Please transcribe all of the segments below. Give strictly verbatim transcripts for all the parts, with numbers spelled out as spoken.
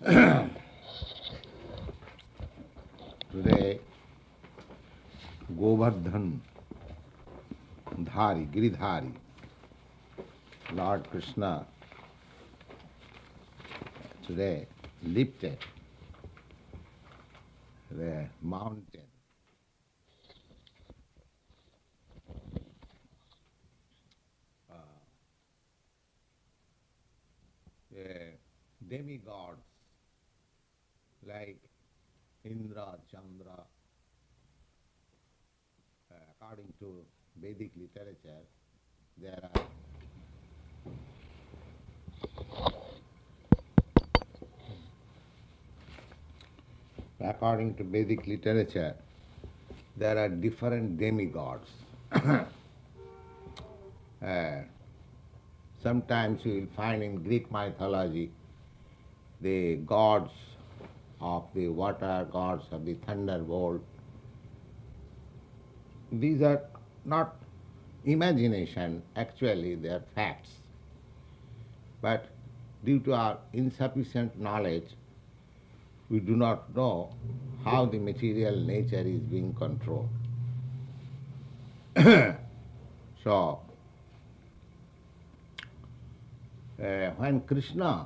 Today, Govardhan Dhari, Giridhari, Lord Krishna, today lifted the mountain, uh, the demigods like Indra, Chandra, uh, according to Vedic literature, there are according to Vedic literature, there are different demigods. uh, sometimes you will find in Greek mythology the gods of the water, gods of the thunderbolt. These are not imagination, actually they are facts. But due to our insufficient knowledge, we do not know how the material nature is being controlled. So, uh, when Krishna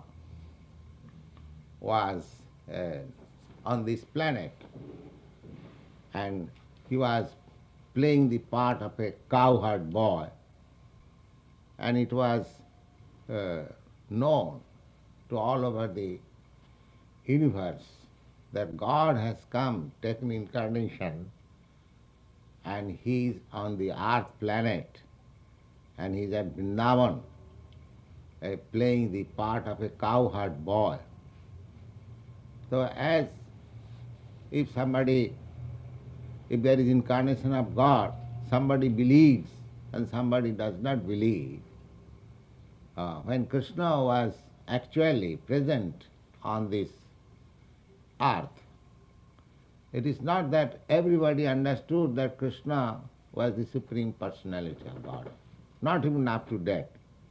was uh, on this planet and he was playing the part of a cowherd boy, and it was uh, known to all over the universe that God has come, taken incarnation, and he is on the earth planet, and he is at Vrindavan, uh, playing the part of a cowherd boy. So as if somebody, if there is incarnation of God, somebody believes and somebody does not believe. Uh, when Krishna was actually present on this earth, it is not that everybody understood that Krishna was the Supreme Personality of God, not even up to that.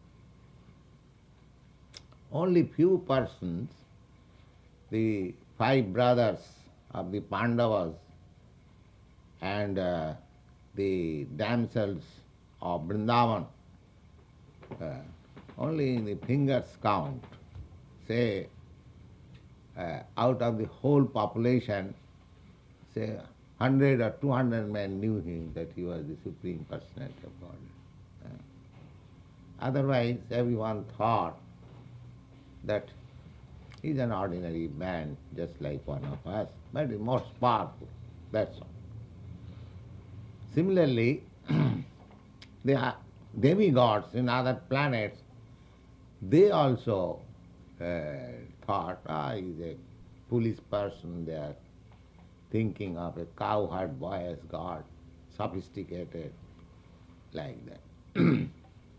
Only few persons, the five brothers of the Pandavas and uh, the damsels of Vrindavan, uh, only in the fingers count. Say, uh, out of the whole population, say one hundred or two hundred men knew him that he was the Supreme Personality of God. Uh, otherwise, everyone thought that he is an ordinary man, just like one of us, but the most powerful, that's all. Similarly, the demigods in other planets, they also uh, thought, ah, he is a foolish person, they are thinking of a cowherd boy as God, sophisticated, like that.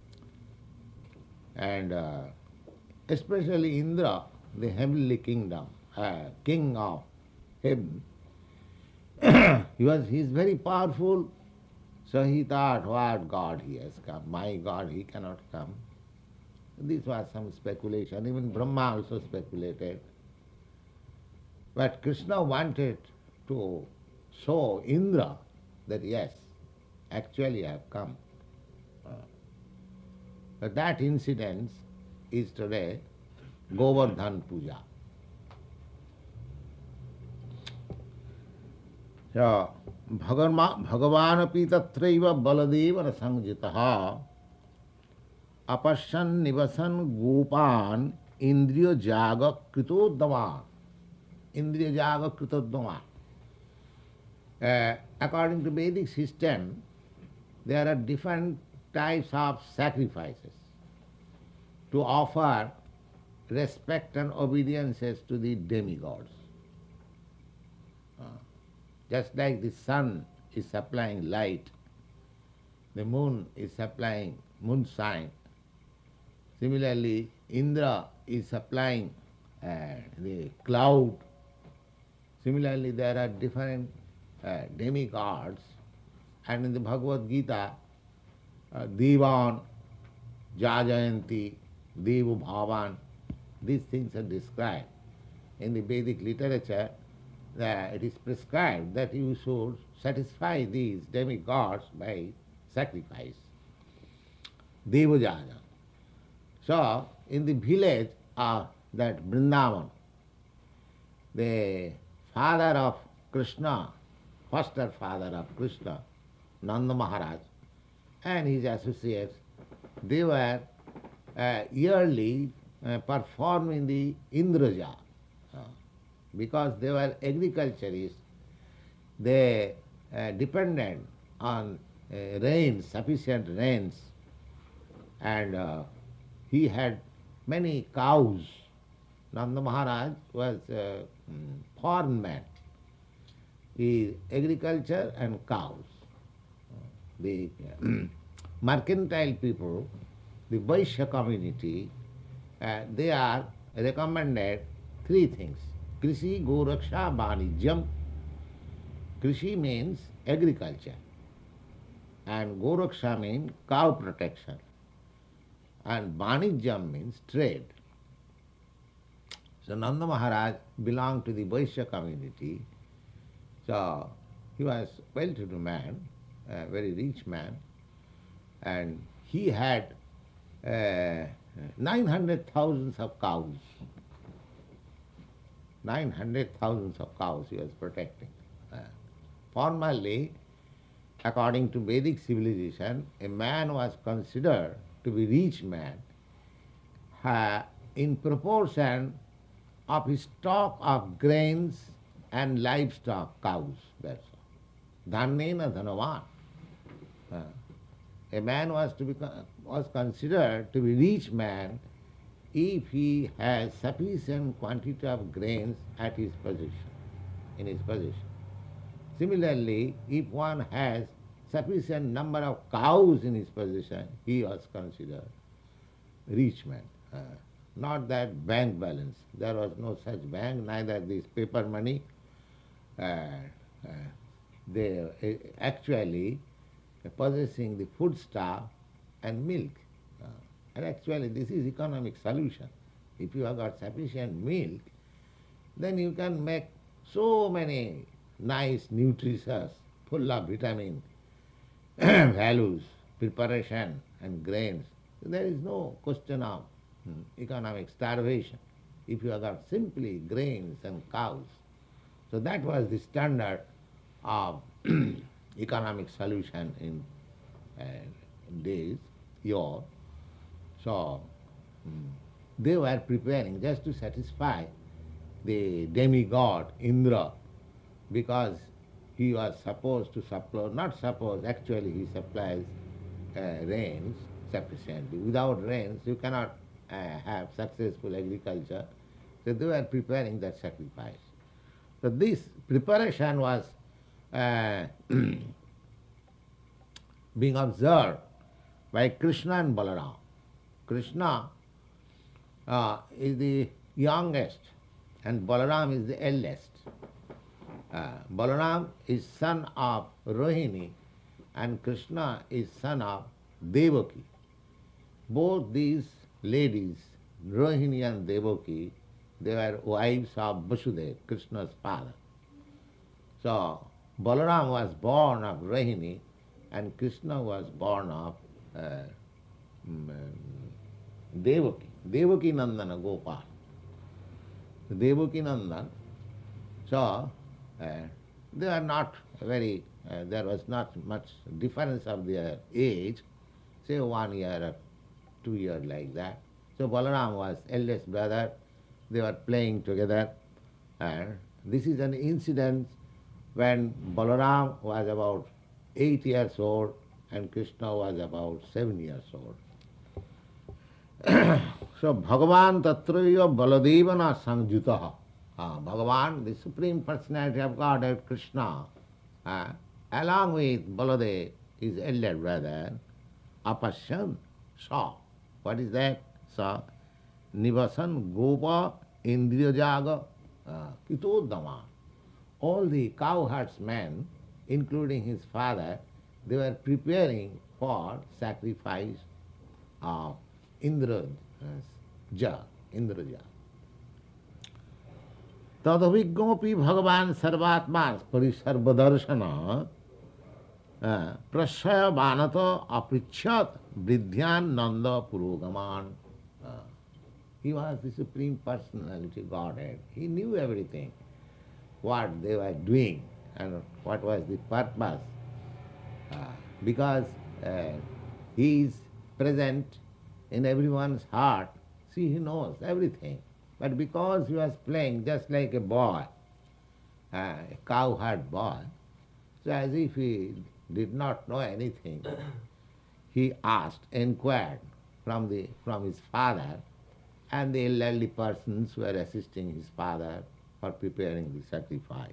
And uh, especially Indra, the heavenly kingdom, uh, king of heaven, he was he is very powerful, so he thought, what God he has come, my God he cannot come. This was some speculation, even Brahma also speculated. But Krishna wanted to show Indra that yes, actually I have come. Uh, but that incident is today Govardhan Puja. So, Bhagavan api tatraiva baladeva sangjitaha apasyan nivasan gopan indriya jaga kritodama. Indriya jaga kritodama. Uh, according to Vedic system, there are different types of sacrifices to offer respect and obediences to the demigods. Uh, just like the sun is supplying light, the moon is supplying moonshine. Similarly, Indra is supplying uh, the cloud. Similarly, there are different uh, demigods, and in the Bhagavad Gita, uh, Devan, Jajayanti, Devu Bhavan, these things are described. in the Vedic literature, that it is prescribed that you should satisfy these demigods by sacrifice. Devajana. So, in the village of that Vrindavan, the father of Krishna, foster father of Krishna, Nanda Maharaj, and his associates, they were uh, yearly uh, performing the Indraja. Uh, because they were agriculturists, they uh, depended on uh, rains, sufficient rains, and uh, he had many cows. Nanda Maharaj was a mm, foreign man. He agriculture and cows. The mercantile people, the Vaishya community, uh, they are recommended three things. Krishi, Goraksha, Vanijyam. Krishi means agriculture, and Goraksha means cow protection, and Vanijyam means trade. So Nanda Maharaj belonged to the Vaishya community, so he was a well-to-do man, a very rich man, and he had uh, nine hundred thousands of cows. Nine hundred thousands of cows he was protecting. Uh, formerly, according to Vedic civilization, a man was considered to be rich man uh, in proportion of his stock of grains and livestock, cows, that's all. Dhannena dhanavan. Uh, a man was to be was considered to be rich man if he has sufficient quantity of grains at his possession, in his possession. Similarly, if one has sufficient number of cows in his possession, he was considered rich man. Uh, not that bank balance. There was no such bank, neither this paper money. Uh, uh, they uh, actually possessing the food stuff and milk. Uh, and actually this is economic solution. If you have got sufficient milk, then you can make so many nice, nutritious, full of vitamin values, preparation and grains. There is no question of hmm, economic starvation if you have got simply grains and cows. So that was the standard of economic solution in uh, days, yore. So hmm, they were preparing just to satisfy the demigod Indra, because he was supposed to supply, not suppose, actually he supplies uh, rains sufficiently. Without rains you cannot uh, have successful agriculture. So they were preparing that sacrifice. So this preparation was uh, being observed by Krishna and Balaram. Krishna uh, is the youngest and Balaram is the eldest. Uh, Balaram is son of Rohini and Krishna is son of Devaki. Both these ladies, Rohini and Devaki, they were wives of Vasudeva, Krishna's father. So Balaram was born of Rohini and Krishna was born of uh, um, Devaki, Devaki Nandana Gopal. Devaki Nandan, so uh, they are not very, uh, there was not much difference of their age, say one year or two years like that. So Balaram was eldest brother, they were playing together, and this is an incident when Balaram was about eight years old and Krishna was about seven years old. So Bhagavan Tatraya Baladevana Sangjutaha. Uh, Bhagavan, the Supreme Personality of Godhead, Krishna, uh, along with Baladev, his elder brother, Apasyan, saw. What is that? Saw Nivasan Gopa Indriyajaga Kitodama. All the cowherdsmen, including his father, they were preparing for sacrifice of Indra, uh, Ja, Indraja. Tadavignopi Bhagavan Sarvatma Parisarvadarshana Prashaya Banato Aprichyat Vidyan Nanda Purogaman. He was the Supreme Personality Godhead. He knew everything, what they were doing and what was the purpose. Uh, because uh, he is present in everyone's heart, see, he knows everything. But because he was playing just like a boy, uh, a cowherd boy, so as if he did not know anything, he asked, inquired from, the, from his father and the elderly persons who were assisting his father for preparing the sacrifice.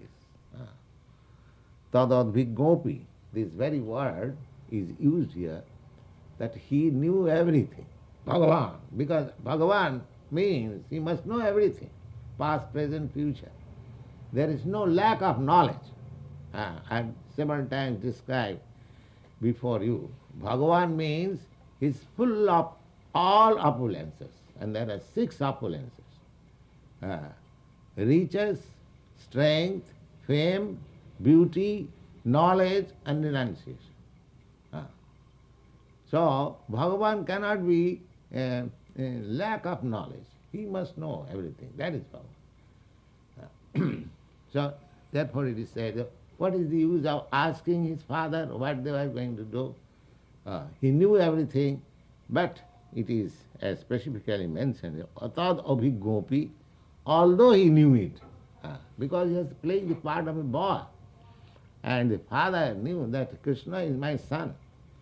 Tadadvigopi, this very word is used here, that he knew everything. Bhagavan, because Bhagavan means he must know everything, past, present, future. There is no lack of knowledge. Uh, I have several times described before you. Bhagavan means he is full of all opulences, and there are six opulences. Uh, riches, strength, fame, beauty, knowledge and renunciation. Uh, so, Bhagavan cannot be uh, uh, lack of knowledge. He must know everything. That is Bhagavan. Uh, so, therefore it is said, what is the use of asking his father what they were going to do? Uh, he knew everything, but it is as specifically mentioned, atad abhigopi, although he knew it, uh, because he was playing the part of a boy. And the father knew that Krishna is my son.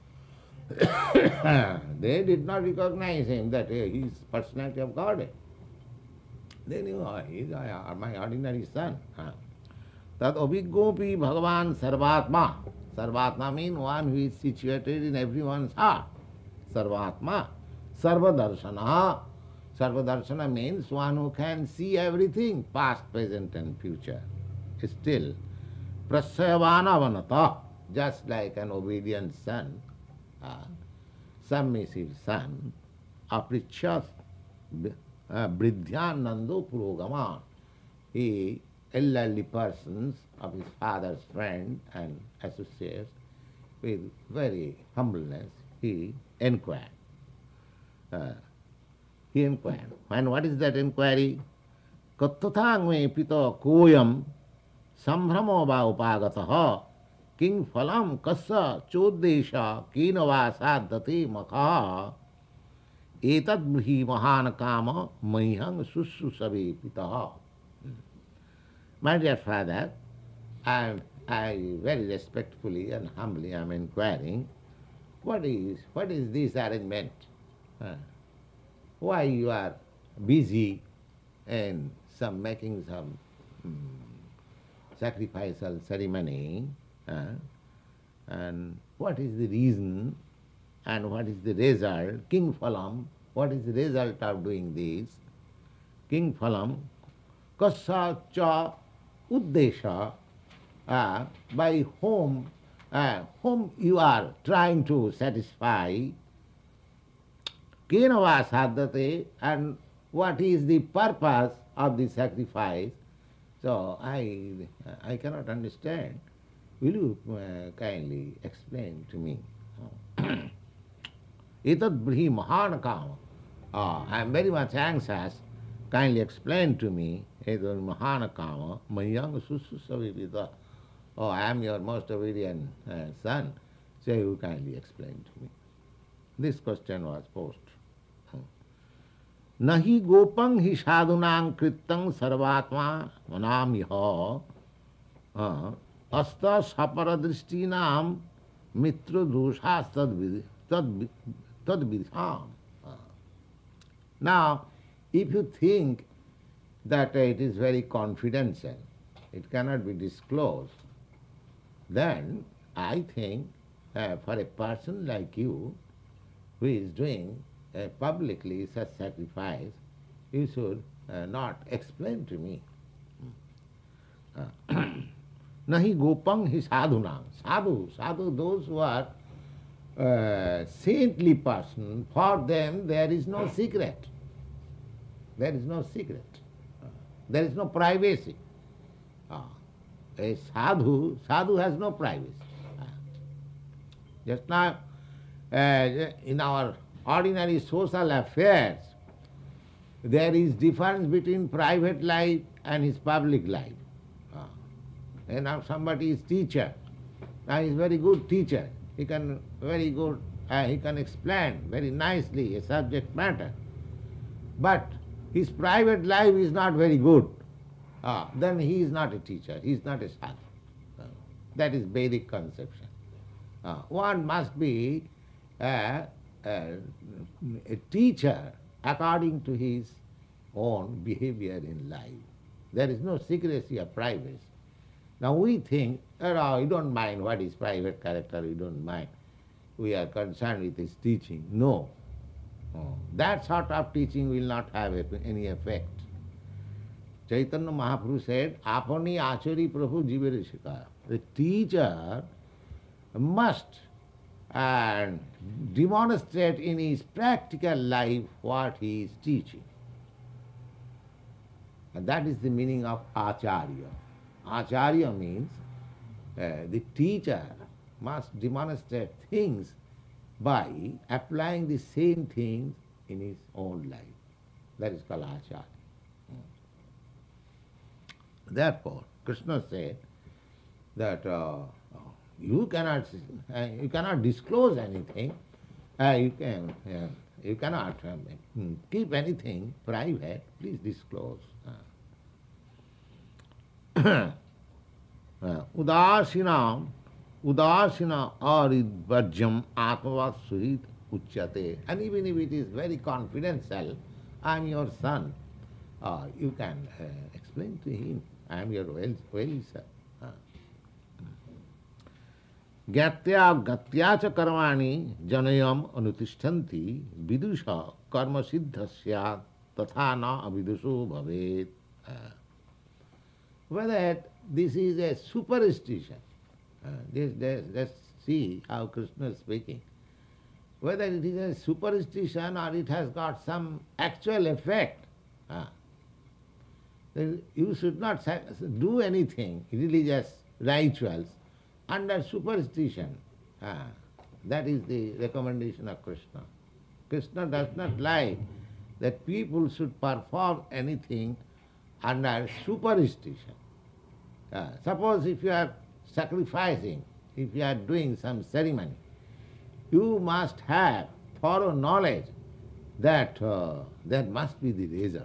They did not recognize him that uh, he is personality of Godhead. They knew, oh, he is uh, my ordinary son. Uh. Tat abhigopi Bhagavan Sarvatma. Sarvatma means one who is situated in everyone's heart. Sarvatma. Sarvadarshana. Sarvadarshana means one who can see everything, past, present and future. Still, Prasayavana vanata, just like an obedient son, uh, submissive son, aprichyat bridhyanando purogama. He, elderly persons of his father's friend and associates, with very humbleness, he inquired. Uh, he inquired. And what is that inquiry? Kattathangme pito koyam sambramo va upagataha king phalam kassa choddesha kinava sadhati makha etad brihi mahan kama mayhang sussusavi pitaha. My dear father, I, I very respectfully and humbly am inquiring, what is, what is this arrangement? Uh, why you are busy in some making some um, sacrificial ceremony, uh, and what is the reason and what is the result? King Phalam, what is the result of doing this? King Phalam, kassa cha uddesha, uh, by whom, uh, whom you are trying to satisfy, kenava sadhate, and what is the purpose of the sacrifice? So I, I cannot understand. Will you uh, kindly explain to me? Etad brihi mahan kama. Oh, I am very much anxious. Kindly explain to me. Etad mahan kama mayang sussusavivita. Oh, I am your most obedient uh, son. So you kindly explain to me. This question was posed. Nahi gopang hi sadhunang krittang sarvatma manam yaha asta saparadristinam mitra doshas tadvidham. Now, if you think that it is very confidential, it cannot be disclosed, then I think uh, for a person like you who is doing uh, publicly such sacrifice, you should uh, not explain to me. Uh, Nahi gopang hi sadhunam. Sadhu, sadhu, those who are uh, saintly person, for them there is no secret. There is no secret. There is no privacy. Ah. A sadhu, sadhu has no privacy. Ah. Just now, uh, in our ordinary social affairs, there is difference between private life and his public life. Ah. And now somebody is teacher. Now he is very good teacher. He can very good, uh, he can explain very nicely a subject matter. But his private life is not very good. Ah, then he is not a teacher, he is not a sadhu. Ah, that is Vedic conception. Ah, one must be a, a, a teacher according to his own behavior in life. There is no secrecy or privacy. Now we think, oh, you don't mind what is private character, you don't mind. We are concerned with his teaching. No. Oh, that sort of teaching will not have any effect. Chaitanya Mahaprabhu said, Apani achari prabhu jivere shikaya. The teacher must uh, demonstrate in his practical life what he is teaching. And that is the meaning of acharya. Acharya means uh, the teacher must demonstrate things by applying the same things in his own life. That is called acharya. Therefore, Krishna said that uh, you cannot uh, you cannot disclose anything. Uh, you can uh, you cannot um, keep anything private. Please disclose. Uh, Udasinam Udasina aridvajyam atmavat suhit uchyate. And even if it is very confidential, I am your son, uh, you can uh, explain to him, I am your well, well-wisher. Gyatya gatya cha karmani janayam anutishtanti vidusha karma siddhasya tatha na avidusho bhavet. Whether this is a superstition, uh, this, this, let's see how Krishna is speaking. Whether it is a superstition or it has got some actual effect, uh, you should not do anything, religious rituals, under superstition. Uh, that is the recommendation of Krishna. Krishna does not like that people should perform anything under superstition. Uh, suppose if you are sacrificing, if you are doing some ceremony, you must have thorough knowledge that uh, that must be the result.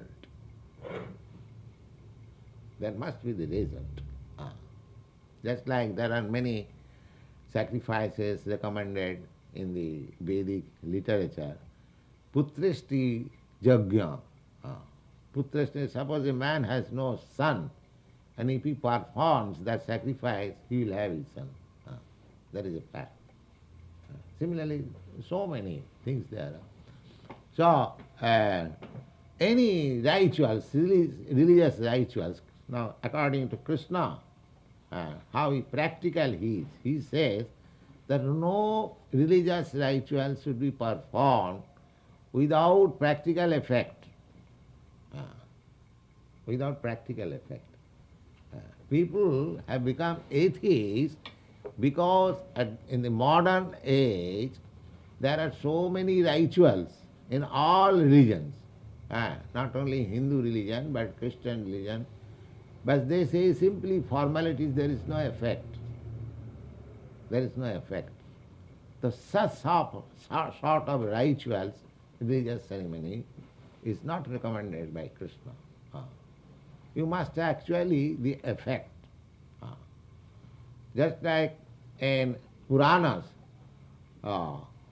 That must be the result. Ah. Just like there are many sacrifices recommended in the Vedic literature. Putrishti Jagya. Ah. Putrishti, suppose a man has no son, and if he performs that sacrifice, he will have his son. Ah. That is a fact. Ah. Similarly, so many things there are. So, uh, any rituals, religious rituals, now according to Krishna, uh, how he practical he is, he says that no religious ritual should be performed without practical effect. Uh, without practical effect. Uh, people have become atheists because at, in the modern age there are so many rituals in all religions. Uh, not only Hindu religion but Christian religion. But they say simply formalities, there is no effect. There is no effect. The such sort of rituals, religious ceremony, is not recommended by Krishna. Uh, you must actually the effect. Uh, just like in Puranas, uh,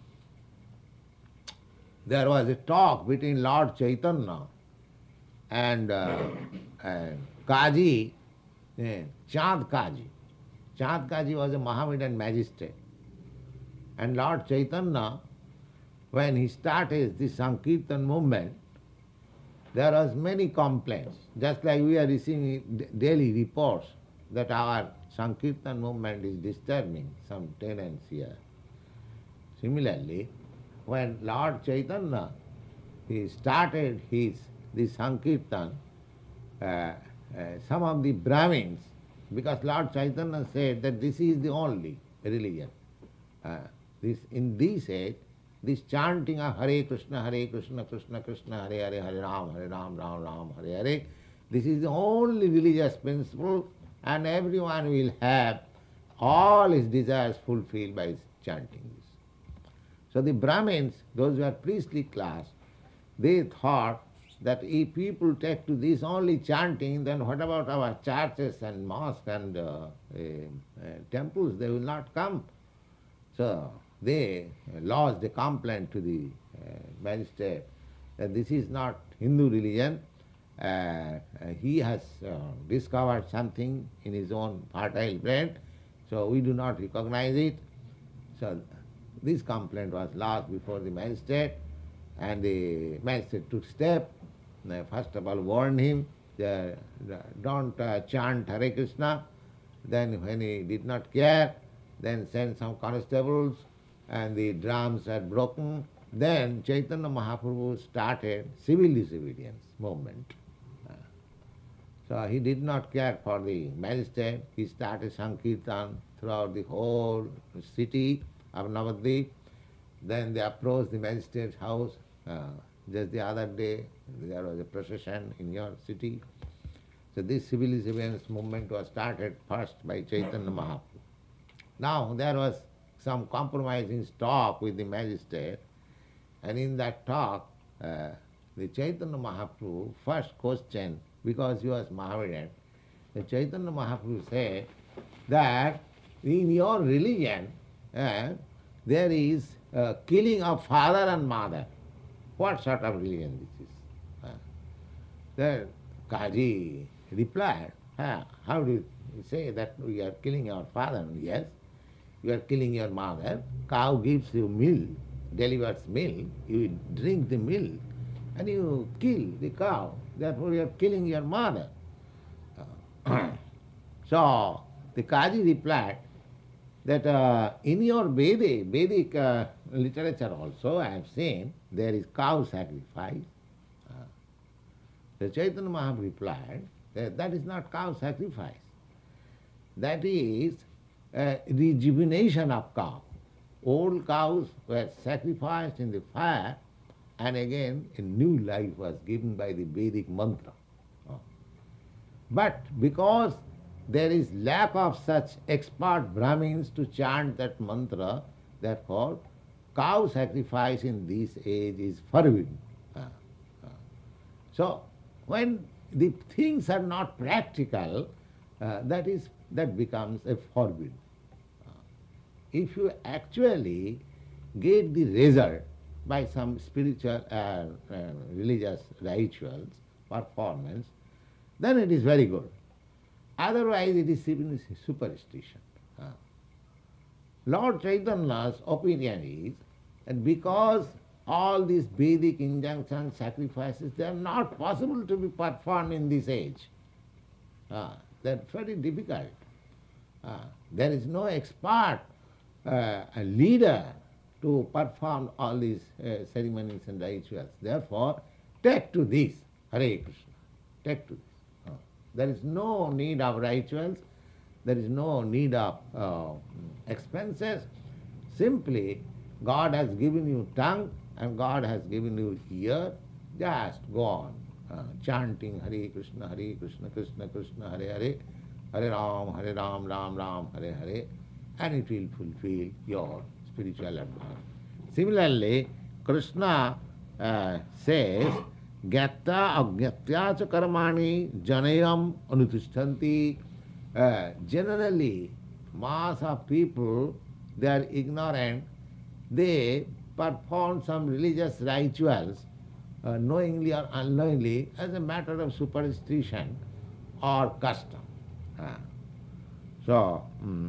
there was a talk between Lord Chaitanya and, uh, and Kaji, eh, Chand Kaji. Chand Kaji was a Mohammedan magistrate. And Lord Chaitanya, when he started the Sankirtan movement, there was many complaints. Just like we are receiving daily reports that our Sankirtan movement is disturbing some tenants here. Similarly, when Lord Chaitanya he started his this Sankirtan, uh, uh, some of the Brahmins, because Lord Chaitanya said that this is the only religion. Uh, this in this age, this chanting of Hare Krishna, Hare Krishna, Krishna Krishna, Hare Hare, Hare Ram, Hare Ram, Ram Ram, Hare Hare, this is the only religious principle, and everyone will have all his desires fulfilled by chanting this. So the Brahmins, those who are priestly class, they thought that if people take to this only chanting, then what about our churches and mosques and uh, uh, uh, temples? They will not come. So they lodged a complaint to the uh, magistrate that this is not Hindu religion. Uh, uh, he has uh, discovered something in his own fertile brain, so we do not recognize it. So this complaint was lodged before the magistrate, and the magistrate took step. Uh, First of all, warned him, uh, don't uh, chant Hare Krishna. Then when he did not care, then sent some constables, and the drums had broken. Then Chaitanya Mahaprabhu started civil disobedience movement. Uh, So he did not care for the magistrate. He started Sankirtan throughout the whole city of Navadvip. Then they approached the magistrate's house. Uh, just the other day, there was a procession in your city. So this civil disobedience movement was started first by Chaitanya Mahaprabhu. Now there was some compromising talk with the magistrate, and in that talk, uh, the Chaitanya Mahaprabhu first questioned, because he was Mohammedan, the Chaitanya Mahaprabhu said that in your religion uh, there is uh, killing of father and mother. What sort of religion this is? Uh, the Kaji replied, ah, how do you say that we are killing our father? Yes, you are killing your mother. Cow gives you milk, delivers milk, you drink the milk, and you kill the cow. Therefore you are killing your mother. Uh, so the Kaji replied that uh, in your Vedic, Vedic uh, literature also I have seen there is cow sacrifice. Uh, the Chaitanya Mahaprabhu replied that that is not cow sacrifice. That is uh, rejuvenation of cow. Old cows were sacrificed in the fire, and again a new life was given by the Vedic mantra. Uh, But because there is lack of such expert Brahmins to chant that mantra, therefore cow sacrifice in this age is forbidden. Uh, uh. So when the things are not practical, uh, that is that becomes a forbidden. Uh, if you actually get the result by some spiritual uh, uh, religious rituals, performance, then it is very good. Otherwise it is simply superstition. Uh, Lord Chaitanya's opinion is that because all these Vedic injunctions, sacrifices, they are not possible to be performed in this age. Uh, they are very difficult. Uh, there is no expert, uh, a leader to perform all these uh, ceremonies and rituals. Therefore, take to this, Hare Krishna, take to this. Uh, there is no need of rituals, there is no need of uh, expenses. Simply, God has given you tongue and God has given you ear. Just go on uh, chanting Hare Krishna, Hare Krishna, Krishna Krishna, Hare Hare, Hare Ram, Hare Ram, Ram Ram, Hare Hare, and it will fulfill your spiritual advance. Similarly, Krishna uh, says, Gyatta agnatya cha karmani janayam anutishtanti. Uh, generally, mass of people, they are ignorant. They perform some religious rituals, uh, knowingly or unknowingly, as a matter of superstition or custom. Uh, so, um,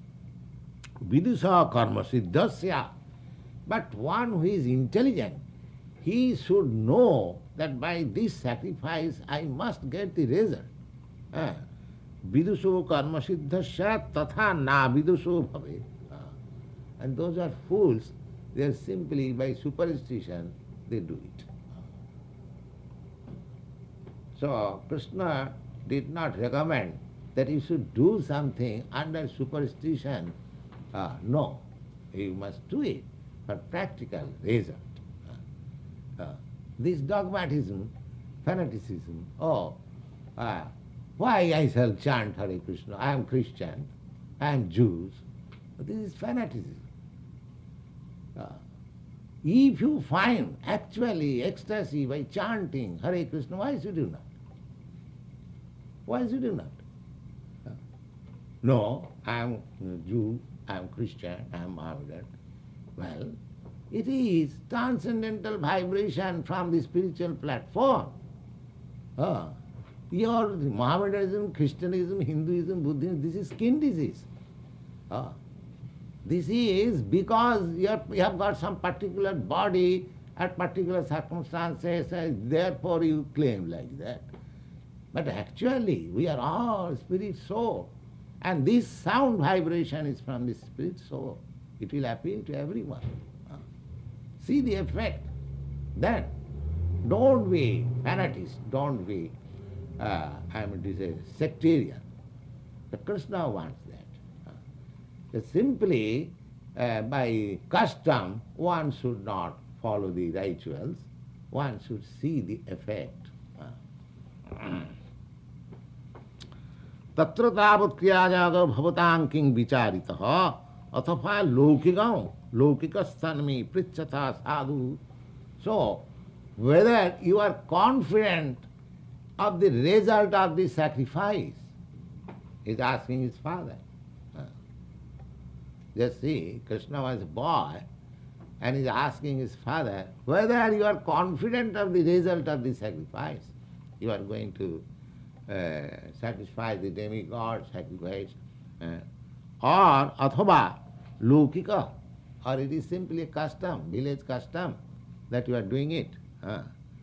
Vidusa karma siddhasya. But one who is intelligent, he should know that by this sacrifice I must get the result. Uh, Viduso karma siddhasya tatha na viduso bhave. Uh, and those are fools, they are simply by superstition they do it. So Krishna did not recommend that you should do something under superstition. Uh, no, you must do it for practical result. Uh, uh, this dogmatism, fanaticism, oh, uh, why I shall chant Hare Krishna? I am Christian, I am Jews. This is fanaticism. Uh, if you find actually ecstasy by chanting Hare Krishna, why should you not? Why should you not? Uh, no, I am Jew, I am Christian, I am Mohammedan. Well, it is transcendental vibration from the spiritual platform. Uh, your Mohammedanism, Christianism, Hinduism, Buddhism, this is skin disease. Uh, this is because you have, you have got some particular body at particular circumstances, and therefore you claim like that. But actually, we are all spirit soul. And this sound vibration is from the spirit soul. It will appeal to everyone. Uh, see the effect. Then, don't be fanatics, don't be, uh, I mean to say, sectarian. But Krishna wants that. Uh, that simply, uh, by custom, one should not follow the rituals, one should see the effect. Uh, तत्र तावत् क्रियाजाग भवतां किं विचारितः अथवा लौकिकं लौकिक स्थान में पृच्छता साधु. So, whether you are confident of the result of the sacrifice, is asking his father. Uh, Just see, Krishna was a boy and is asking his father whether you are confident of the result of the sacrifice. You are going to Uh, satisfy the demigod, sacrifice, uh, or athava lokika, or it is simply a custom, village custom, that you are doing it. Uh.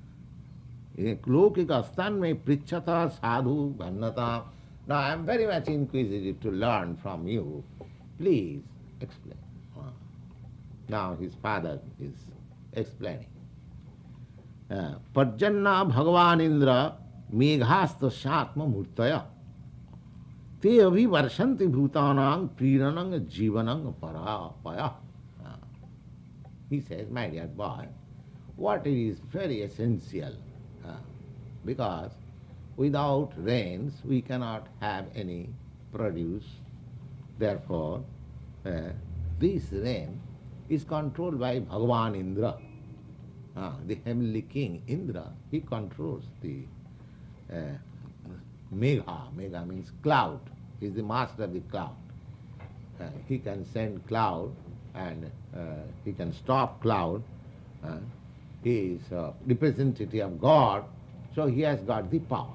Lokika stan me prichata sadhu bhannata. Now I am very much inquisitive to learn from you. Please explain. Uh. Now his father is explaining. Uh, Parjanna Bhagavan Indra मेघास्त शात्म मूर्तय ते अभिवर्षन्ति भूतानां प्रीणनं जीवनं परापय. He says, my dear boy, water is very essential, uh, because without rains we cannot have any produce. Therefore, uh, this rain is controlled by Bhagavan Indra, uh, the heavenly king Indra. He controls the Uh, Megha, Megha means cloud. He is the master of the cloud. Uh, he can send cloud and uh, he can stop cloud. Uh, he is a representative of God, so he has got the power.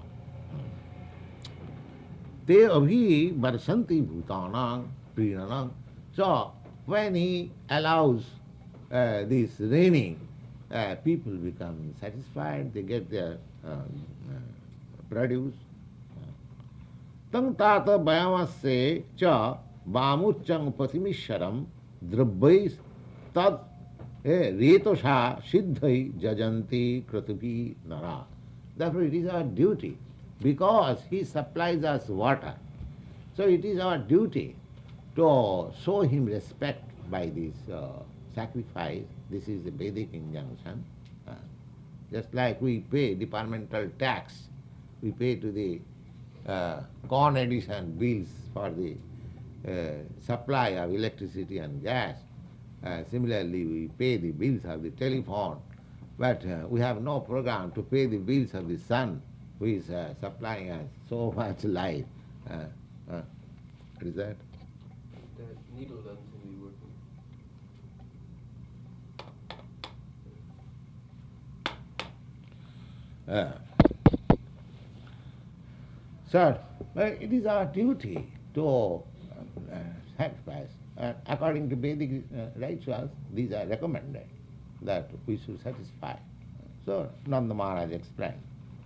Te abhi varsanti bhutanang prinanang. So when he allows uh, this raining, uh, people become satisfied, they get their uh, uh, produce. Tang tata bayamase cha vamuchang patimisharam drabbais tad retosha siddhai jajanti kratubi nara. Therefore it is our duty, because he supplies us water. So it is our duty to show him respect by this uh, sacrifice. This is the Vedic injunction. Uh, just like we pay departmental tax, we pay to the uh, corn addition bills for the uh, supply of electricity and gas. Uh, similarly, we pay the bills of the telephone, but uh, we have no program to pay the bills of the sun, who is uh, supplying us so much light. Uh, uh, what is that? The needle doesn't seem to be working. Uh, Sir, well, it is our duty to uh, sacrifice. Uh, according to Vedic uh, rituals, these are recommended that we should satisfy. So Nanda Maharaj explained.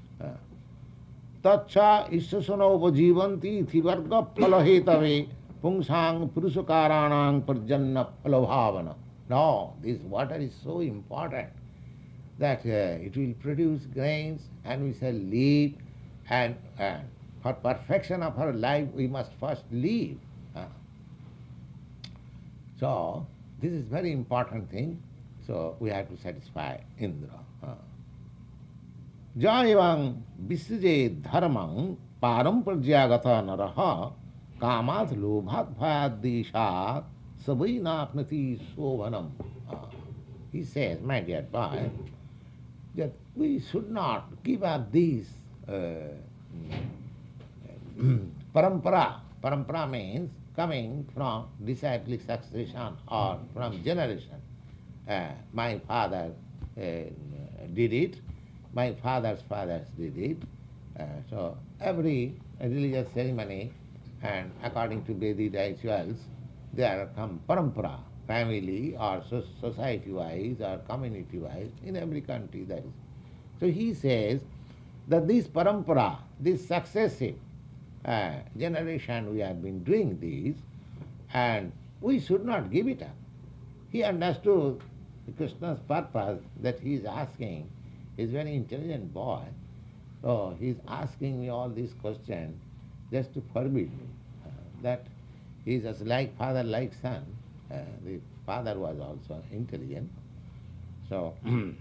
Tacha ishasana upajivanti thivarga phalahetave pungsang purushakaranang parjanna phalabhavana. No, this water is so important that uh, it will produce grains and we shall live, and uh, for perfection of our life we must first live. Uh, so this is very important thing. So we have to satisfy Indra. Uh. Jayavang visuje dharmang paramparjagata naraha kamat lobhat bhayad deshat savai napnati sovanam. Uh, He says, my dear boy, that we should not give up these uh, parampara. Parampara means coming from disciplic succession or from generation. Uh, my father uh, did it, my father's fathers did it. Uh, so every religious ceremony, and according to Vedic rituals, there come parampara, family or so- society-wise or community-wise, in every country that is. So he says that this parampara, this successive uh, generation, we have been doing this, and we should not give it up. He understood Krishna's purpose that he is asking. He is a very intelligent boy. So he is asking me all these questions just to forbid me. Uh, that he is just like father, like son. Uh, the father was also intelligent. So,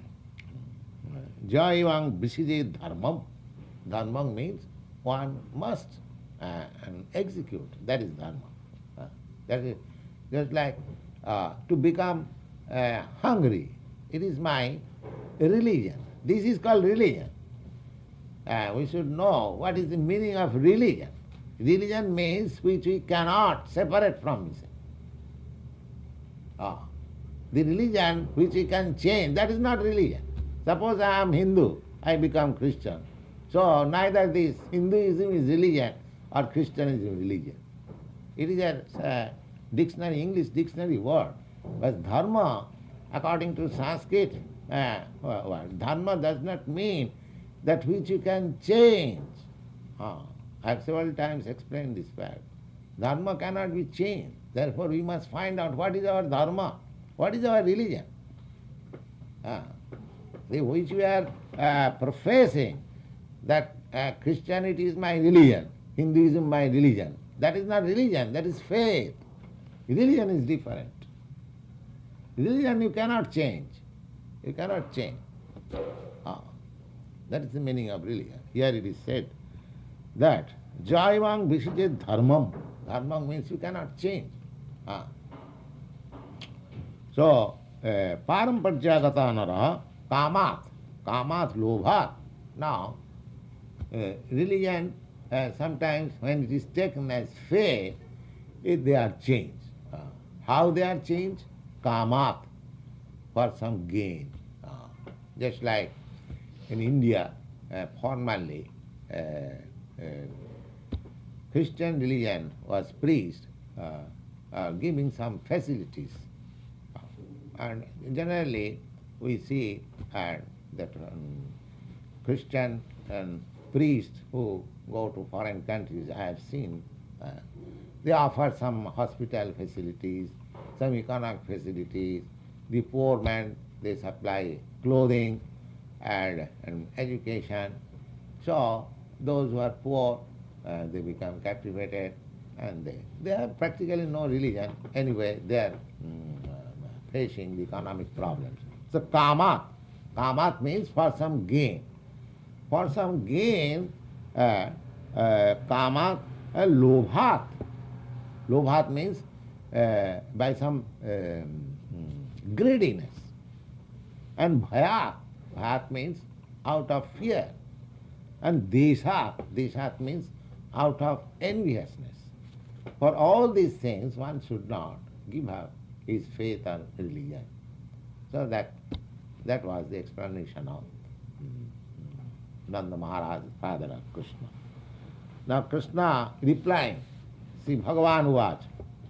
Jaivang Visije Dharmam. Dharmam means one must uh, and execute. That is Dharma. Uh, that is just like uh, to become uh, hungry. It is my religion. This is called religion. Uh, we should know what is the meaning of religion. Religion means which we cannot separate from this. Ah. The religion which we can change, that is not religion. Suppose I am Hindu, I become Christian. So neither this Hinduism is religion or Christianism is religion. It is a uh, dictionary, English dictionary word. But dharma, according to Sanskrit uh, word, dharma does not mean that which you can change. Ah. I have several times explained this fact. Dharma cannot be changed. Therefore, we must find out what is our dharma, what is our religion. Ah. The which we are uh, professing, that uh, Christianity is my religion, Hinduism my religion. That is not religion, that is faith. Religion is different. Religion you cannot change. You cannot change. Ah. That is the meaning of religion. Here it is said that Jaivang Visije Dharmam. Dharmam means you cannot change. Ah. So, uh, Paramparjagata nara kamat. Kamat lobhat. Now, uh, religion, uh, sometimes when it is taken as faith, it, they are changed. Uh, how they are changed? Kamat, for some gain. Uh, just like in India, uh, formerly, uh, uh, Christian religion was preached, uh, uh, giving some facilities. And generally, we see uh, that um, Christian um, priests who go to foreign countries, I have seen, uh, they offer some hospital facilities, some economic facilities. The poor man, they supply clothing and, and education. So those who are poor, uh, they become captivated, and they, they have practically no religion. Anyway, they are mm, uh, facing the economic problems. So kamat, kamat means for some gain. For some gain, uh, uh, kamat, uh, lobhat. Lobhat means uh, by some um, greediness. And bhayat, bhayat means out of fear. And deshat, deshat means out of enviousness. For all these things, one should not give up his faith or religion. So that that was the explanation of Nanda Maharaj, father of Krishna. Now Krishna replying, see Bhagavan Uvach.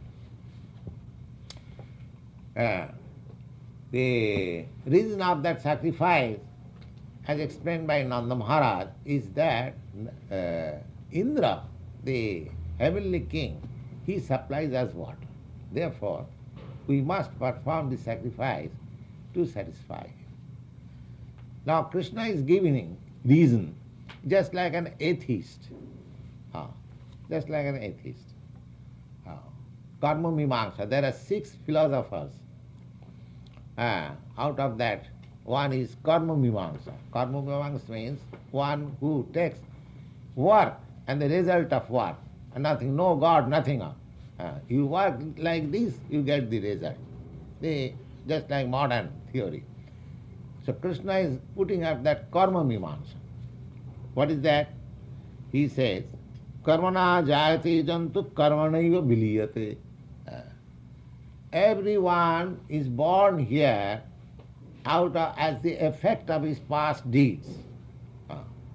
Uh, the reason of that sacrifice, as explained by Nanda Maharaj, is that uh, Indra, the heavenly king, he supplies us water. Therefore, we must perform the sacrifice to satisfy him. Now Krishna is giving reason, just like an atheist. Ah, just like an atheist. Ah. Karma Mimamsa, there are six philosophers. Ah, out of that, one is Karma Mimamsa. Karma Mimamsa means one who takes work and the result of work. And nothing, no God, nothing. Ah, you work like this, you get the result. They, just like modern theory. So Krishna is putting up that Karma Mimamsa. What is that? He says, Karmana jayate jantu karmanaiva viliyate. Uh, Everyone is born here out of, as the effect of his past deeds. Uh,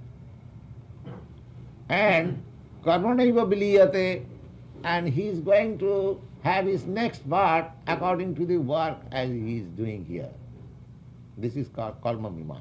And karmanaiva viliyate, and he is going to have his next birth according to the work as he is doing here. This is called Karma Mimamsa.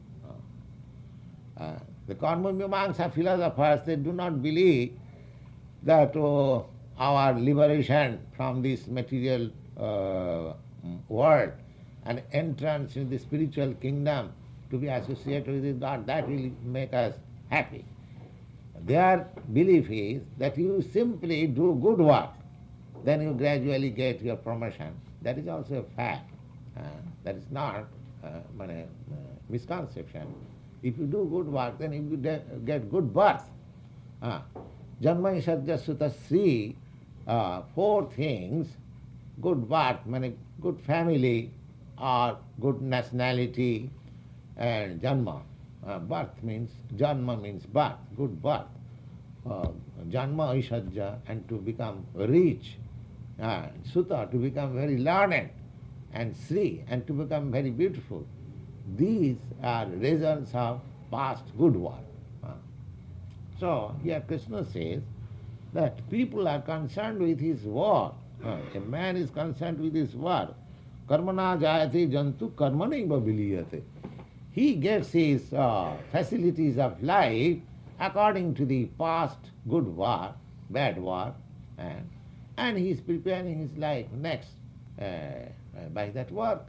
Uh, uh, the Karma Mimamsa philosophers, they do not believe that oh, our liberation from this material uh, world and entrance in the spiritual kingdom to be associated with God, that will make us happy. Their belief is that you simply do good work, then you gradually get your promotion. That is also a fact. Uh, that is not uh, a misconception. If you do good work, then you de- get good birth. Uh, Janma Ishadya Sutta Sri, uh, four things, good birth, meaning good family or good nationality, and Janma. Uh, birth means, Janma means birth, good birth. Uh, Janma Ishadya, and to become rich. Uh, Sutta, to become very learned, and Sri, and to become very beautiful. These are results of past good work. Uh, So here Krishna says that people are concerned with his work. Uh, a man is concerned with his work. Karmana jayate jantu karmanaiva viliyate. He gets his uh, facilities of life according to the past good work, bad work, and, and he is preparing his life next uh, uh, by that work.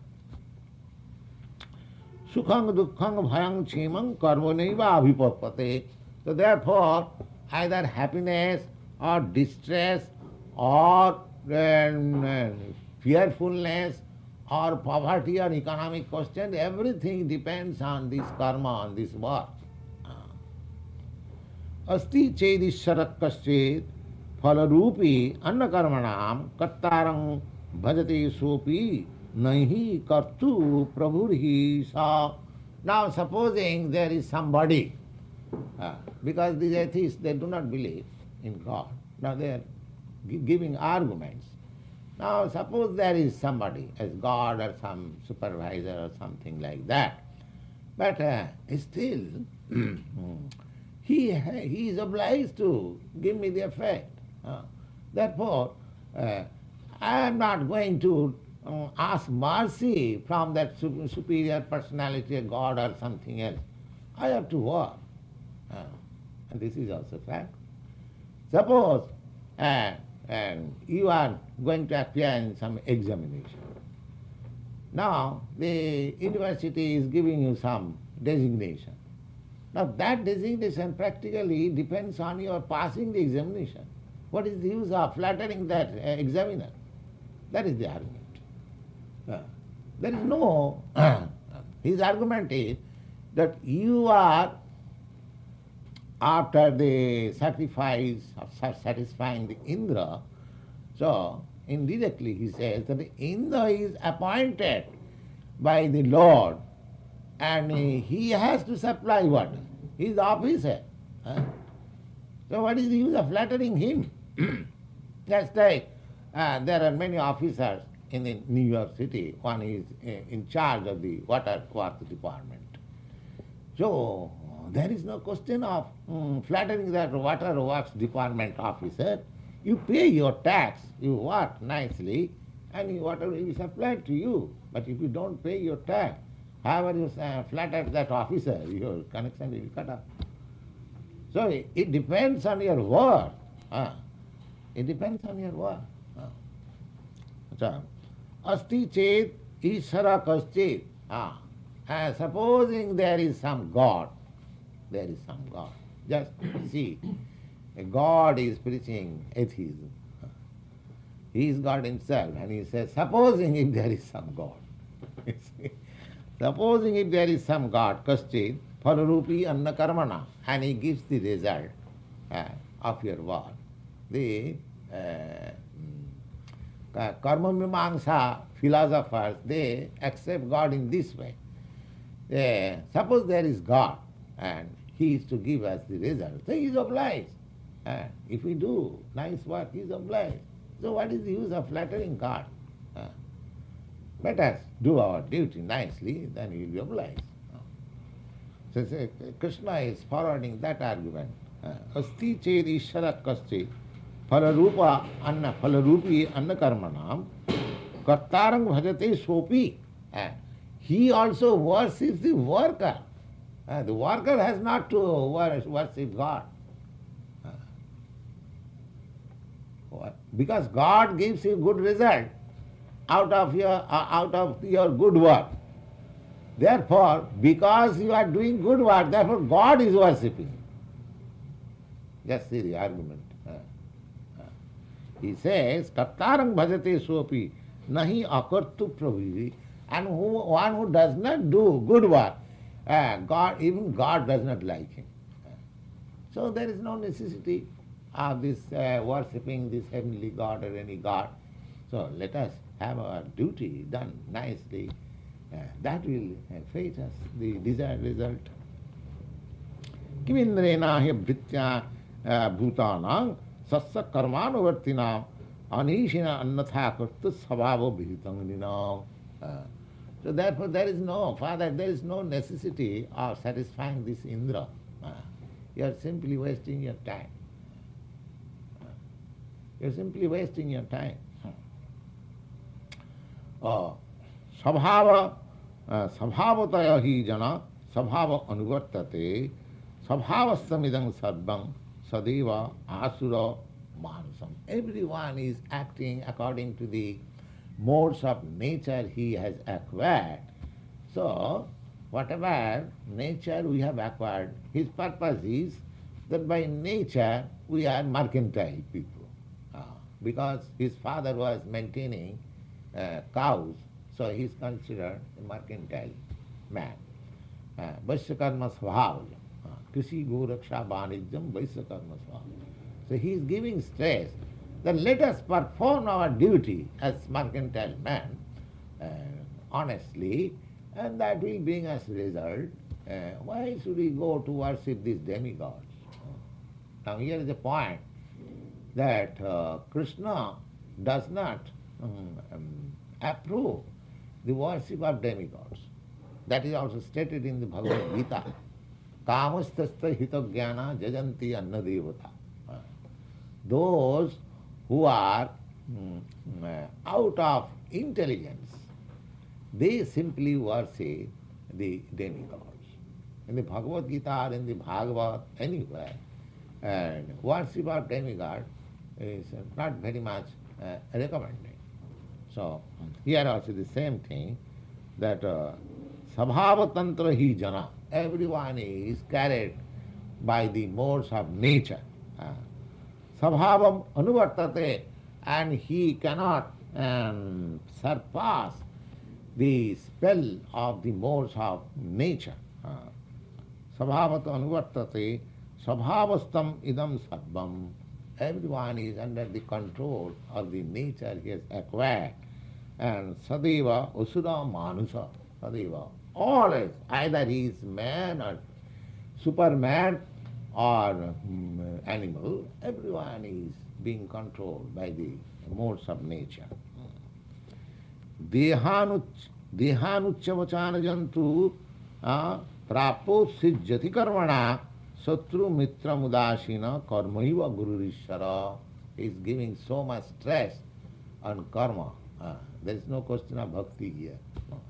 Sukhang dukkhang bhayang chimang karmanaiva abhipappate. So therefore, either happiness or distress or uh, fearfulness or poverty or economic question, everything depends on this karma, on this work. Asti chedisharak kaschet phalarupi annakarmanam kattarang bhajate sopi nahi kartu prabhurhi sa. Now supposing there is somebody, uh, because these atheists, they do not believe in God. Now they are gi- giving arguments. Now suppose there is somebody as God or some supervisor or something like that, but uh, still he, he is obliged to give me the effect. Uh, therefore, uh, I am not going to uh, ask mercy from that su- superior personality, a God or something else. I have to work. Uh, and this is also fact. Suppose uh, and you are going to appear in some examination. Now the university is giving you some designation. Now that designation practically depends on your passing the examination. What is the use of flattering that uh, examiner? That is the argument. Uh, there is no, his argument is that you are, after the sacrifice of sa- satisfying the Indra, so indirectly he says that the Indra is appointed by the Lord and he has to supply what? He is the officer. Huh? So what is the use of flattering him? Just like uh, there are many officers in the New York City. One is uh, in charge of the water works department. So there is no question of um, flattering that water works department officer. You pay your tax, you work nicely, and your water will be supplied to you. But if you don't pay your tax, however you uh, flatter that officer, your connection will be cut off. So it, it depends on your work. Uh, it depends on your work. Uh. So, asti chet ishara kaschet. Ah. Uh, supposing there is some God, there is some God. Just see, a God is preaching atheism. He is God himself, and he says, supposing if there is some God. Supposing if there is some God, kaschit, phalarupi anna karmana, and he gives the result uh, of your work. The uh, mm, karma mimamsa philosophers, they accept God in this way. They, suppose there is God, and he is to give us the result, so he is obliged. Uh, if we do nice work, he is obliged. So what is the use of flattering God? Uh, let us do our duty nicely, then he will be obliged. Uh, so, so Krishna is forwarding that argument. Asti ched ishara kaschit phalarupa anna phalarupi anna karmanam kartarang bhajate sopi. Uh, he also worships the worker. Uh, the worker has not to worship God. Because God gives you good result out of your uh, out of your good work. Therefore, because you are doing good work, therefore God is worshipping. Just see the argument. Uh, uh. He says, Kartarang bhajate sopi nahi akartu prabhivi. And who, one who does not do good work, uh, God, even God does not like him. Uh, so there is no necessity of this uh, worshipping this heavenly God or any God. So let us have our duty done nicely. Uh, that will uh, fetch us the desired result. Kimindrena hi bhritya bhutanam sassa karmanuvartinam anishina annatha kartu sabhava bhitanginam. So therefore there is no, Father, there is no necessity of satisfying this Indra. Uh, you are simply wasting your time. You're simply wasting your time. Oh, sabhava, sabhavataya hi jana, sabhava anuvartate, sabhavastamidang sarvam, sadeva asura manusam. Everyone is acting according to the modes of nature he has acquired. So, whatever nature we have acquired, his purpose is that by nature we are mercantile people. Because his father was maintaining uh, cows, so he is considered a mercantile man. Vaisyakarma svabhav. Krishi goraksha vanijyam vaisyakarma svabhav. So he is giving stress that let us perform our duty as mercantile man uh, honestly, and that will bring us result. Uh, why should we go to worship these demigods? Now here is the point, that uh, Krishna does not um, um, approve the worship of demigods. That is also stated in the Bhagavad Gita. Kamastasta hitagyana jajanti anna devata. Uh, those who are um, uh, out of intelligence, they simply worship the demigods. In the Bhagavad Gita or in the Bhagavad, anywhere, and worship of demigod is not very much uh, recommended. So here also the same thing, that uh, sabhava tantra hi jana, everyone is carried by the modes of nature. Uh, sabhavam anuvartate, and he cannot um, surpass the spell of the modes of nature. Uh, sabhavata anuvartate, sabhavastam idam sarvam. Everyone is under the control of the nature he has acquired. And sadeva usura manusa, sadeva, always, either he is man or superman or um, animal, everyone is being controlled by the modes of nature. Dehanuch, dehanuchavachana jantu prapo sijjati karmana Satru mitra mudashina karmaiva gururishara. He is giving so much stress on karma. Uh, there is no question of bhakti here. No.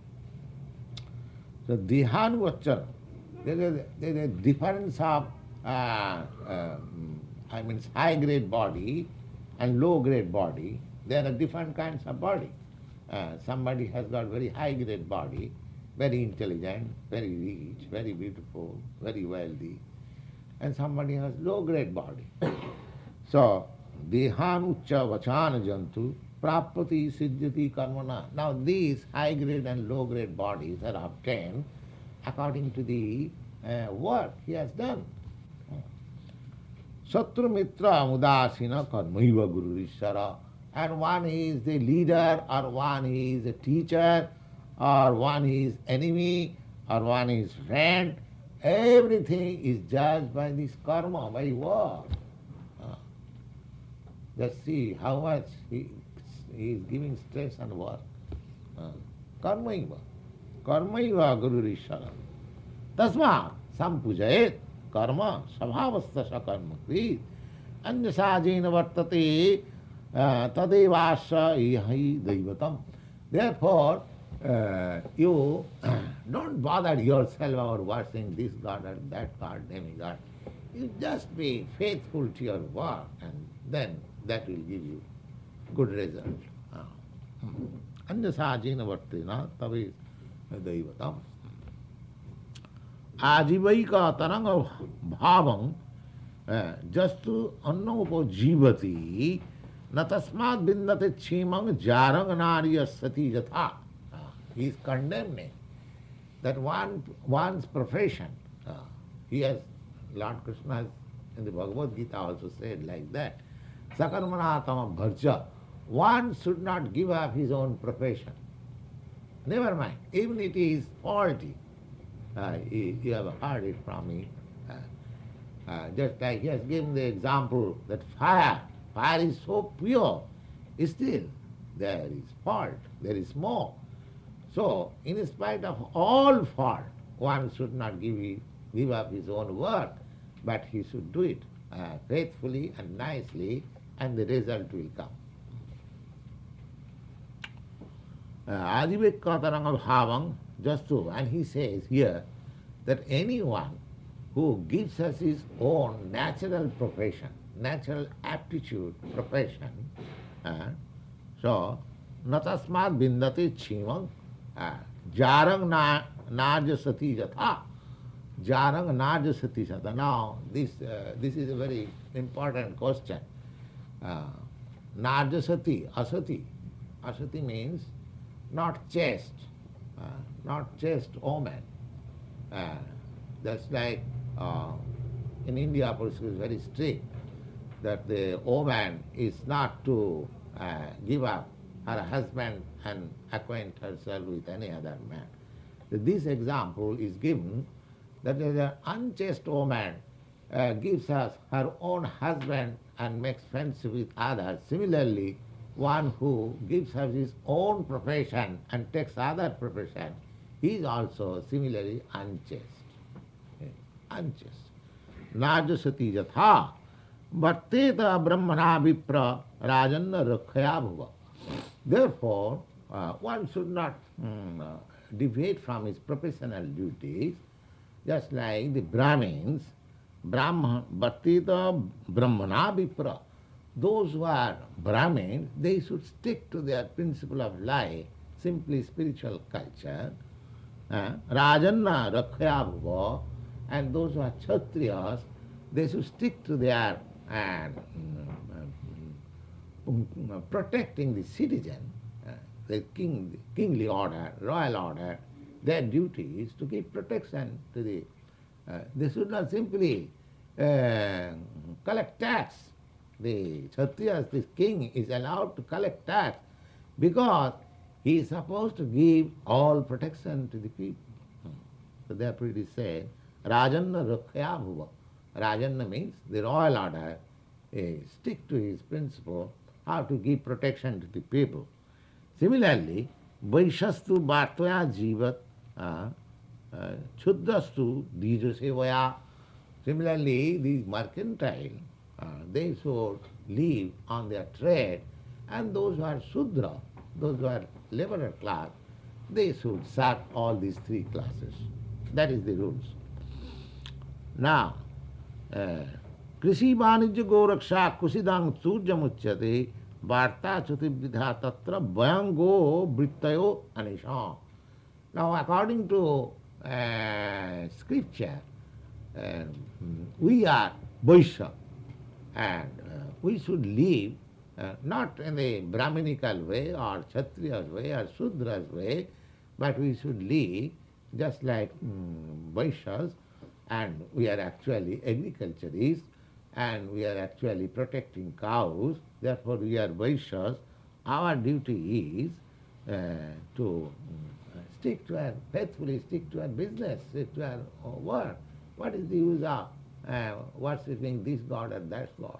So dihanuvachana, there is, there is a difference of, uh, um, I mean, high grade body and low grade body. There are different kinds of body. Uh, somebody has got very high grade body, very intelligent, very rich, very beautiful, very wealthy, and somebody has low-grade body. So, dehan ucca vachana jantu prapati siddhati karmana. Now these high-grade and low-grade bodies are obtained according to the uh, work he has done. Satru mitra mudasina karmaiva guru rishara. And one is the leader, or one is a teacher, or one is enemy, or one is friend. Everything is judged by this karma, by work. Uh, Just see how much he, he is giving stress on work. Uh, Karmaiva. Karmaiva guru rishara. Tasma sampujayet karma sabhavastha sakarma krit. Anyasajena vartate tadevasya ihi daivatam. Therefore, uh, you don't bother yourself over worshipping this god or that god, demigod. You just be faithful to your work, and then that will give you good result. Anyasajena vartina tavi daivatam. Ajivaika taranga bhavam jastu annopo jivati natasmat bindate chimang jarang narya sati jatha. He is condemning that one one's profession. Uh, he has, Lord Krishna has in the Bhagavad Gita also said like that. Sakarmanatama bharja. One should not give up his own profession. Never mind, even it is faulty. Uh, you, you have heard it from me. Uh, uh, just like he has given the example that fire, fire is so pure, still there is fault, there is smoke. So, in spite of all fault, one should not give, it, give up his own work, but he should do it uh, faithfully and nicely, and the result will come. Adivekkataranga bhavang jastu, and he says here that anyone who gives us his own natural profession, natural aptitude profession, uh, so natasmat bindati chimang jarang na narjasati jatha. Jarang narjasati jatha. Now, this, uh, this is a very important question. Uh, narjasati, asati. Asati means not chaste, uh, not chaste woman. Uh, that's like uh, in India, policy is very strict that the woman is not to uh, give up her husband and acquaint herself with any other man. This example is given that an unchaste woman uh, gives us her own husband and makes friendship with others. Similarly, one who gives us his own profession and takes other profession, he is also similarly unchaste. Unchaste. Najasati jatha bhatteta brahmana vipra rajanna rakhaya bhuva. Therefore, uh, one should not um, uh, deviate from his professional duties, just like the Brahmins, Brahma, bhatteta brahmana vipra. Those who are Brahmins, they should stick to their principle of life, simply spiritual culture. Uh, Rajanna rakhaya bhuva. And those who are Kshatriyas, they should stick to their uh, um, um, protecting the citizen, uh, the king, the kingly order, royal order. Their duty is to give protection to the. Uh, they should not simply uh, collect tax. The Kshatriyas, this king, is allowed to collect tax because he is supposed to give all protection to the people. So therefore it is said, Rajanna rakhaya bhuva. Rajanna means the royal order uh, stick to his principle how to give protection to the people. Similarly, Vaishastu bhartaya jivat chudrastu dijasevaya. Similarly, these mercantile, uh, they should live on their trade, and those who are Shudra, those who are laborer class, they should serve all these three classes. That is the rules. Now, Krishi Vanijya Goraksha Kusidang Surjamuchyate Varta Chutividha Tatra Bayango Brittayo Anisha. Now, according to uh, scripture, uh, we are Vaishya, and uh, we should live uh, not in the Brahminical way or Kshatriya's way or Sudra's way, but we should live just like mm, Vaishyas, and we are actually agriculturists, and we are actually protecting cows, therefore we are Vaishyas. Our duty is uh, to mm, stick to our, faithfully stick to our business, stick to our uh, work. What is the use of uh, worshipping this god or that god?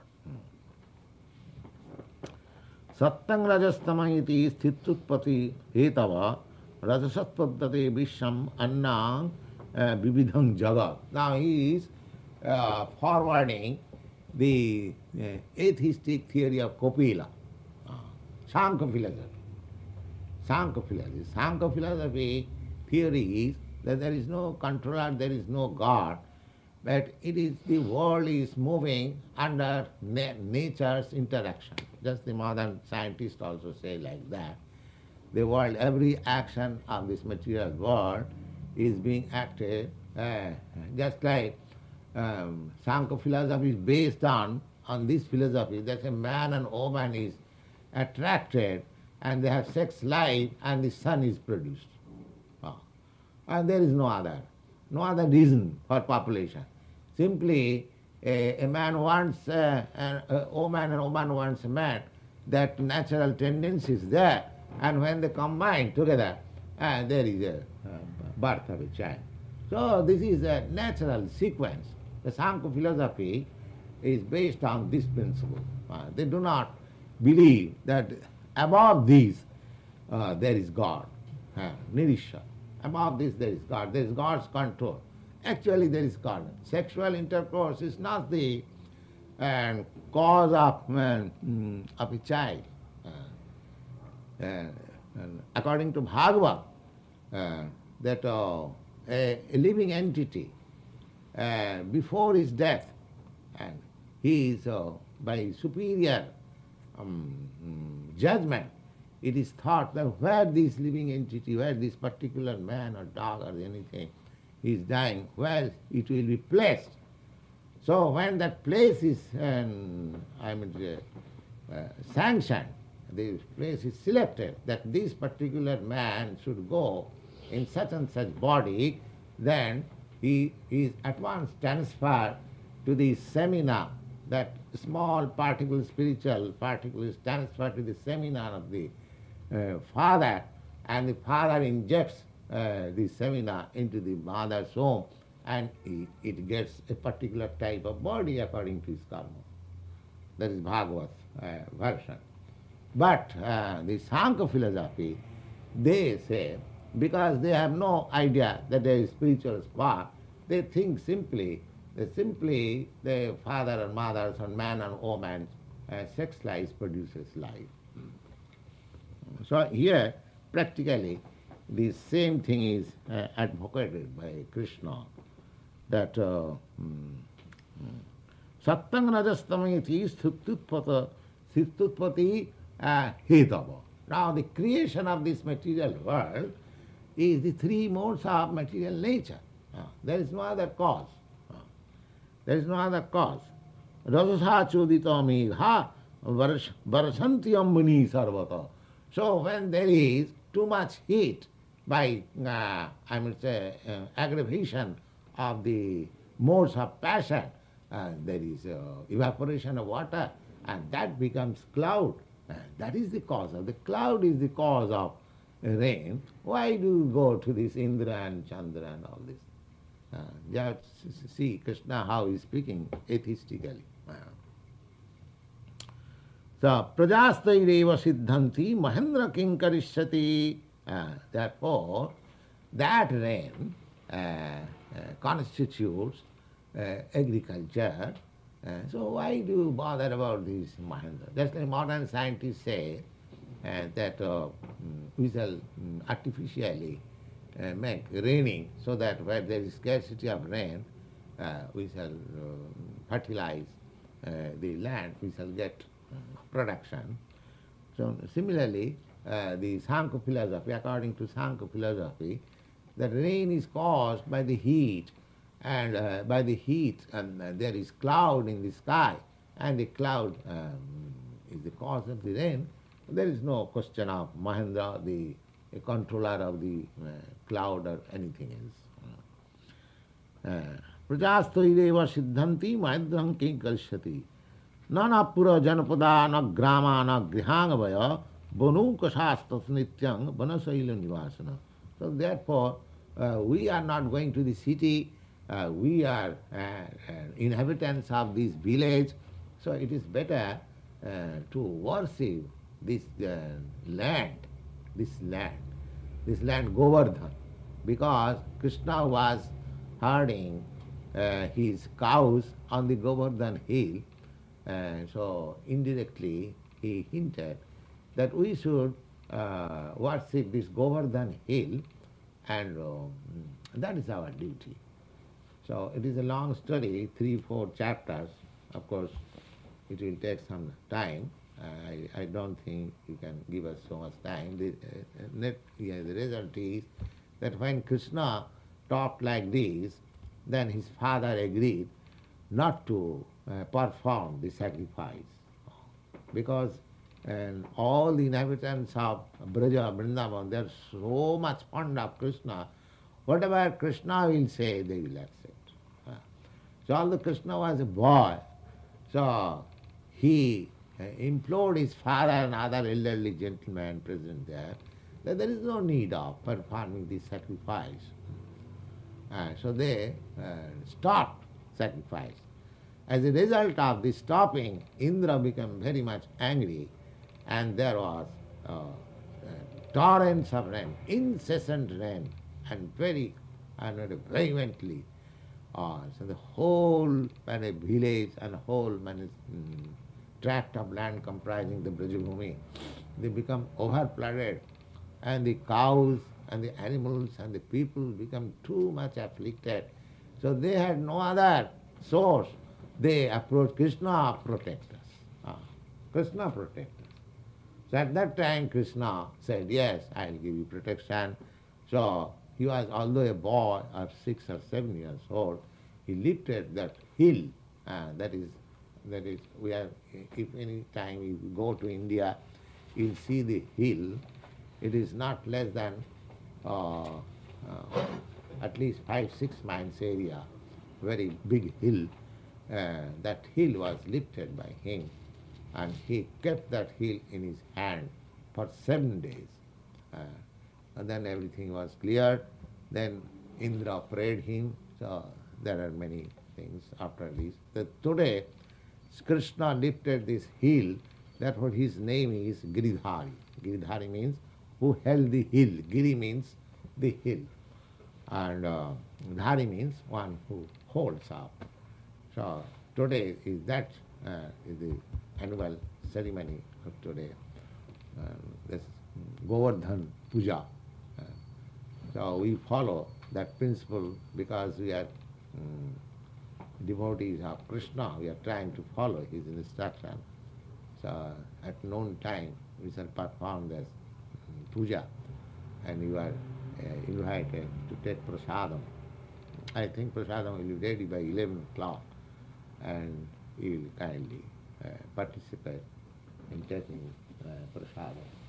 Sattang rajastama iti sthitutpati hetava rajasatpaddate visham annang uh, vividhang jagat. Now he is uh, forwarding the uh, atheistic theory of Kapila, uh, Sankhya philosophy. Sankhya philosophy. Sankhya philosophy theory is that there is no controller, there is no God, but it is the world is moving under na- nature's interaction. Just the modern scientists also say like that. The world, every action of this material world is being acted uh, just like um, Sankhya philosophy is based on, on this philosophy that a man and woman is attracted and they have sex life and the son is produced. Ah. And there is no other, no other reason for population. Simply a, a man wants uh, a, a woman and woman wants a man. That natural tendency is there, and when they combine together, uh, there is a uh, birth of a child. So this is a natural sequence. The Sankhya philosophy is based on this principle. Uh, they do not believe that above these uh, there is God, uh, Nirisha. Above this there is God. There is God's control. Actually there is God. Sexual intercourse is not the uh, cause of, uh, mm, of a child. Uh, uh, according to Bhagavad, uh, that uh, a, a living entity uh, before his death, and he is uh, by superior um, mm, judgment, it is thought that where this living entity, where this particular man or dog or anything is dying, where it will be placed. So when that place is, um, I mean, uh, uh, sanctioned, this place is selected, that this particular man should go in such and such body, then he is at once transferred to the seminar. That small particle, spiritual particle is transferred to the seminar of the uh, father, and the father injects uh, the seminar into the mother's womb, and it, it gets a particular type of body according to his karma. That is Bhagavad uh, version. But uh, the Sankhya philosophy, they say, because they have no idea that there is spiritual spark, they think simply, that simply the father and mothers and man and woman, uh, sex life produces life. So here, practically, the same thing is uh, advocated by Krishna, that uh, Sattang rajastamiti sthitutpata sthitutpati hetava. Now the creation of this material world is the three modes of material nature. Uh, there is no other cause. Uh, there is no other cause. Rajasa chodita megha varasantiyam muni sarvata. So when there is too much heat by, uh, I would say, uh, aggravation of the modes of passion, uh, there is uh, evaporation of water, and that becomes cloud. Uh, that is the cause of the cloud is the cause of uh, rain. Why do you go to this Indra and Chandra and all this? Uh, just see Krishna how he is speaking atheistically. Uh, So, prajastaireva siddhanti mahendra kinkarishyati. Uh, therefore, that rain uh, uh, constitutes uh, agriculture. Uh, so, why do you bother about this Mahendra? Just like modern scientists say uh, that uh, we shall um, artificially uh, make raining so that where there is scarcity of rain, uh, we shall uh, fertilize uh, the land, we shall get production. So similarly, uh, the Sankhya philosophy, according to Sankhya philosophy, The rain is caused by the heat, and uh, by the heat, and uh, there is cloud in the sky, and the cloud um, is the cause of the rain. There is no question of Mahendra, the controller of the uh, cloud or anything else. Prajasthaireva siddhanti maidram king kalshati. Nana pura janapada na grama na grihangavaya bonuka shastas nityang vanasaila nivasana. So therefore, uh, we are not going to the city, uh, we are uh, uh, inhabitants of this village, so it is better uh, to worship this uh, land, this land, this land Govardhan, because Krishna was herding uh, his cows on the Govardhan hill, and so indirectly he hinted that we should uh, worship this Govardhan hill, and uh, that is our duty. So it is a long study, three, four chapters. Of course, it will take some time. I, I don't think you can give us so much time. The, uh, net, yeah, the result is that when Krishna talked like this, then his father agreed not to uh, perform the sacrifice, because and all the inhabitants of Braja, Vrindavan, they are so much fond of Krishna. Whatever Krishna will say, they will accept. Uh, So although Krishna was a boy, so he uh, implored his father and other elderly gentlemen present there that there is no need of performing this sacrifice. Uh, so they uh, stopped sacrifice. As a result of this stopping, Indra became very much angry, and there was uh, uh, torrents of rain, incessant rain, and very and vehemently. Uh, so the whole uh, village and whole um, tract of land comprising the Brajabhumi, they become overflooded, and the cows and the animals and the people become too much afflicted. So they had no other source. They approached Krishna, protect us. Ah, Krishna protect us. So at that time Krishna said, yes, I'll give you protection. So he was, although a boy of six or seven years old, he lifted that hill. Uh, that is, that is, we are, if any time you go to India, you'll see the hill. It is not less than uh, uh, at least five, six miles area, very big hill. Uh, that hill was lifted by him, and he kept that hill in his hand for seven days. Uh, and then everything was cleared. Then Indra prayed him. So there are many things after this. That today, Krishna lifted this hill, therefore his name is Giridhari. Giridhari means who held the hill. Giri means the hill. And uh, Dhari means one who holds up. So today is that uh, is the annual ceremony of today. Uh, this Govardhan Puja. Uh, so we follow that principle because we are um, devotees of Krishna. We are trying to follow his instruction. So at noon time we shall perform this um, puja, and you are uh, invited to take prasadam. I think prasadam will be ready by eleven o'clock, and you will kindly uh, participate in taking uh, prasadam.